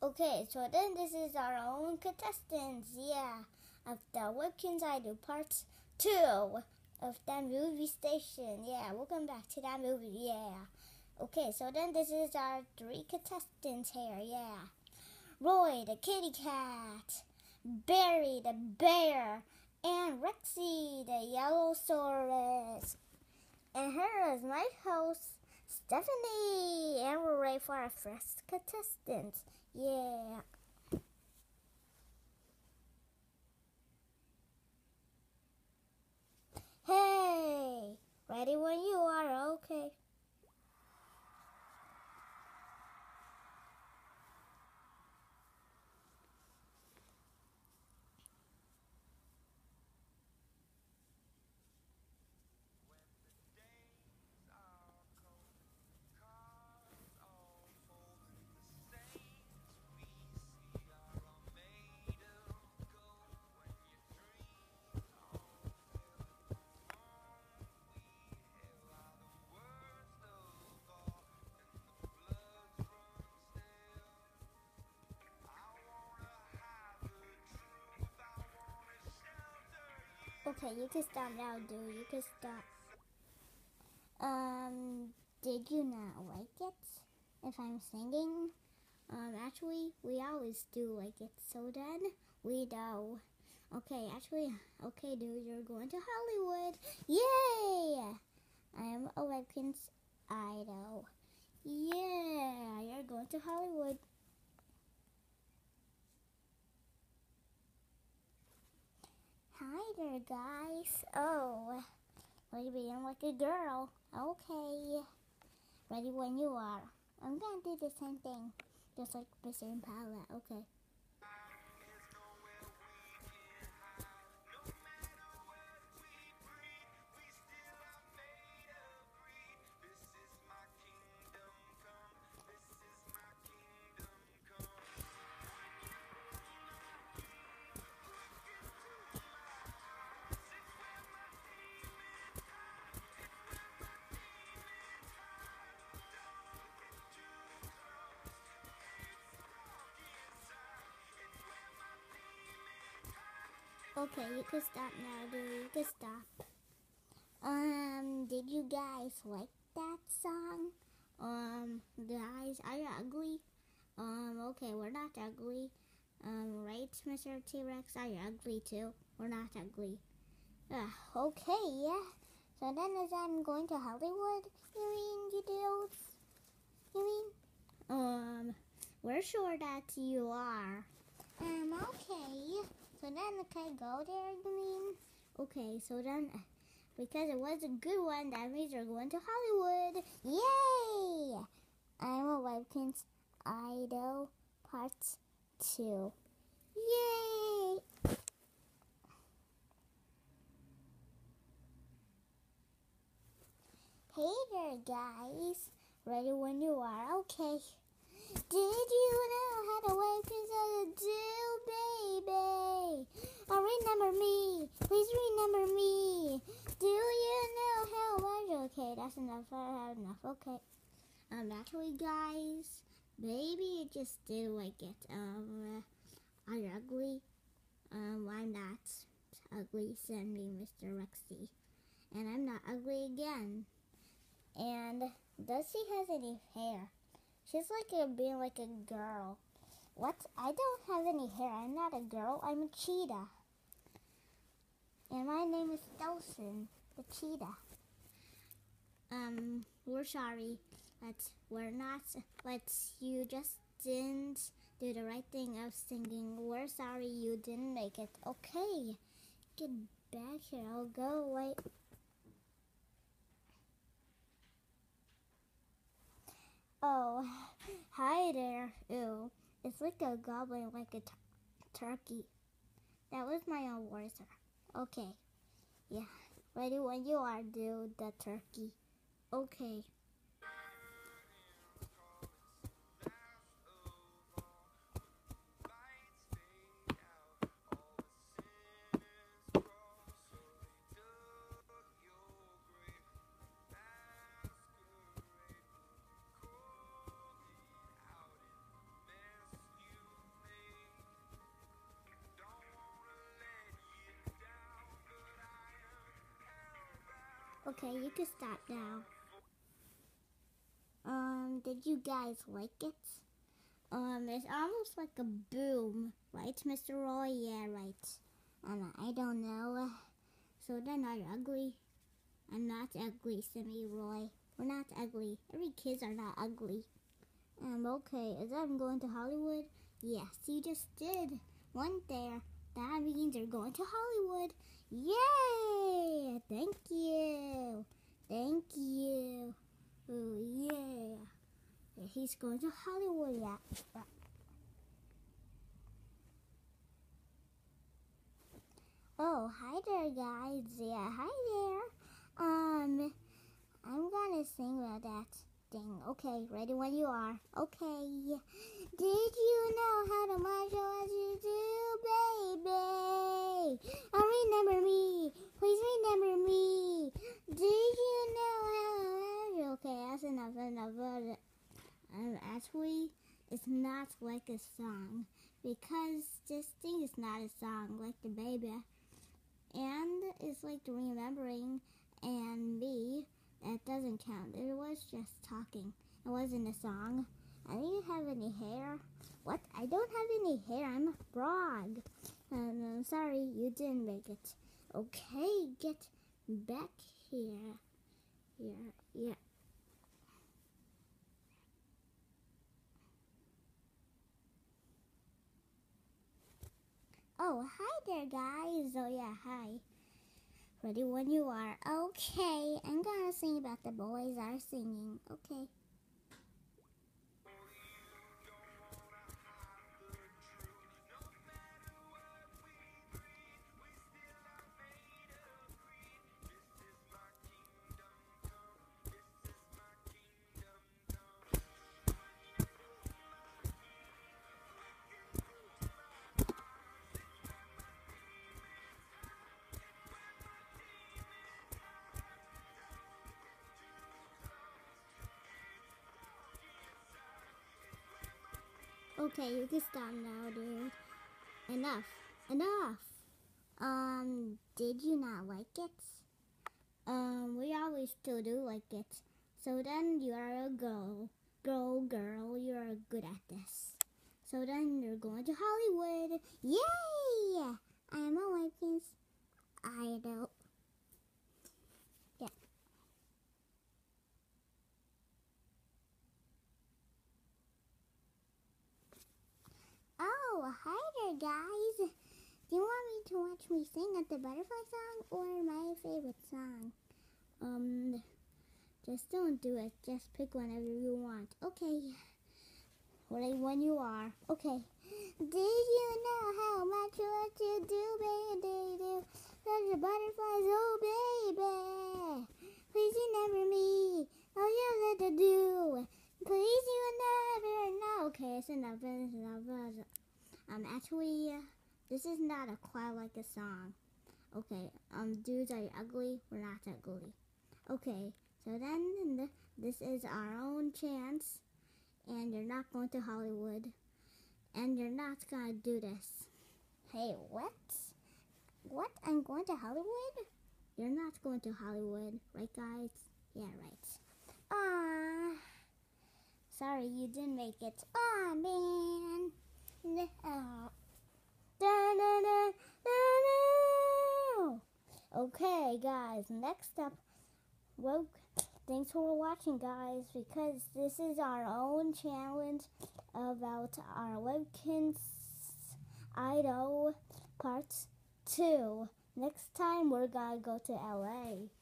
Okay, so then this is our own contestants, yeah, of the Webkinz Idol Part 2 of that movie station. Yeah, welcome back to that movie, yeah. Okay, so then this is our 3 contestants here, yeah. Roy the kitty cat, Barry the bear, and Rexy the yellowsaurus. And here is my host, Stephanie, and we're ready for our first contestant. Yeah. Hey, ready when you are, okay. Okay, you can stop now, dude. You can stop. Did you not like it? If I'm singing? Actually, we always do like it. So then, we do. Okay, actually, okay, dude, you're going to Hollywood. Yay! I am a Webkinz idol. Yeah, you're going to Hollywood. Hi there, guys. Oh, we're being like a girl. Okay. Ready when you are. I'm gonna do the same thing. Just like Mr. Impala. Okay. Okay, you can stop now, dude. You can stop. Did you guys like that song? Guys, are you ugly? Okay, we're not ugly. Right, Mr. T-Rex? Are you ugly too? We're not ugly. Okay, yeah. So then as I'm going to Hollywood, you mean, you dudes? You mean? We're sure that you are. Okay. So then can I go there, you mean? Okay, so then, because it was a good one, that means we're going to Hollywood. Yay! I'm a Webkinz Idol Part 2. Yay! Hey there, guys. Ready when you are, okay. Did you know how to Webkinz Idol do, baby? Oh, remember me. Please remember me. Do you know how much? Okay, that's enough. I have enough. Okay. Actually, guys, maybe you just didn't like it. Are you ugly? I'm not ugly. Send me Mr. Rexy. And I'm not ugly again. And does she has any hair? She's like being like a girl. What? I don't have any hair. I'm not a girl. I'm a cheetah. And my name is Dawson, the cheetah. We're sorry that we're not, but you just didn't do the right thing of singing. We're sorry you didn't make it. Okay, get back here. I'll go away. Oh, hi there. Ew, it's like a goblin, like a turkey. That was my own voice. Okay, yeah. Ready when you are, dude, the turkey. Okay. Okay, you can stop now. Did you guys like it? It's almost like a boom, right, Mr. Roy? Yeah, right. I don't know. So they're not ugly. I'm not ugly, Simi Roy. We're not ugly. Every kids are not ugly. Okay, is that I'm going to Hollywood? Yes, you just did. One there. That means you're going to Hollywood. Yay! Thank you. Thank you. Oh, yeah. He's going to Hollywood, yeah. Oh, hi there, guys. Yeah, hi there. I'm gonna sing about that thing. Okay, ready when you are. Okay. Did you know how to march as you do, baby? Remember me. Please remember me. Did you know how? Okay, that's enough. Actually, it's not like a song because this thing is not a song like the baby. And it's like the remembering and me. That doesn't count. It was just talking. It wasn't a song. I didn't have any hair. What? I don't have any hair. I'm a frog. I'm sorry, you didn't make it. Okay, get back here. Here, yeah. Oh, hi there, guys. Oh, yeah, hi. Ready when you are. Okay, I'm gonna sing about the boys are singing. Okay. Okay, you can stop now, dude. Enough. Enough. Did you not like it? We always still do like it. So then you are a girl. Girl, you are good at this. So then you're going to Hollywood. Yay! I'm a Wiggins idol. Yeah. Oh, hi there, guys. Do you want me to watch me sing at the butterfly song or my favorite song? Just don't do it. Just pick whenever you want. Okay. Ready when you are. Okay. Did you know how much what you do, baby? There's the butterflies, oh baby. Please remember me. All you let to do. Please you never know. Okay, it's enough. Actually, this is not a quite like a song. Okay, dudes, are you ugly? We're not ugly. Okay, so then this is our own chance, and you're not going to Hollywood, and you're not gonna do this. Hey, what? What? I'm going to Hollywood? You're not going to Hollywood, right, guys? Yeah, right. Sorry, you didn't make it. Man. No. Okay, guys, next up, well, thanks for watching, guys, because this is our own challenge about our Wiggins Idol Part 2. Next time, we're gonna go to LA.